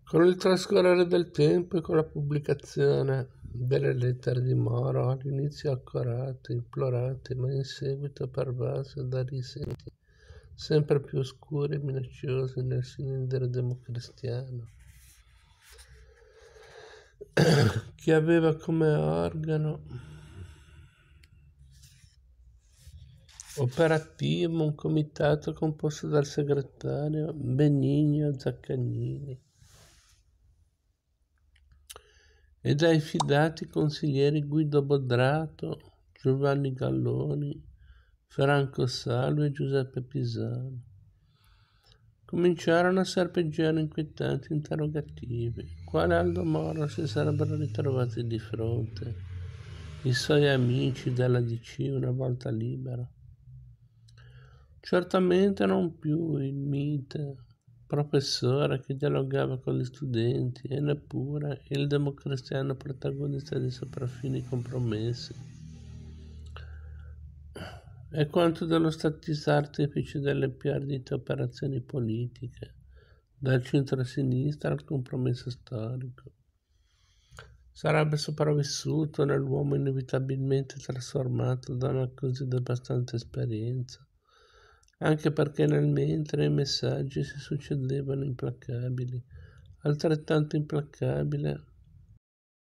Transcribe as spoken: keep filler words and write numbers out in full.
Con il trascorrere del tempo e con la pubblicazione delle lettere di Moro, all'inizio accorate, implorate, ma in seguito pervase da risenti sempre più oscuri e minacciosi nel cilindro democristiano, che aveva come organo operativo un comitato composto dal segretario Benigno Zaccagnini e dai fidati consiglieri Guido Bodrato, Giovanni Galloni, Franco Salvi e Giuseppe Pisano. Cominciarono a serpeggiare inquietanti interrogativi. Quale Aldo Moro si sarebbero ritrovati di fronte i suoi amici della D C una volta libero? Certamente non più il mite professore che dialogava con gli studenti e neppure il democristiano protagonista di sopraffini compromessi. E quanto dello statista artefice delle più ardite operazioni politiche, dal centro-sinistra al compromesso storico. Sarebbe sopravvissuto nell'uomo inevitabilmente trasformato da una così devastante esperienza, anche perché nel mentre i messaggi si succedevano implacabili, altrettanto implacabile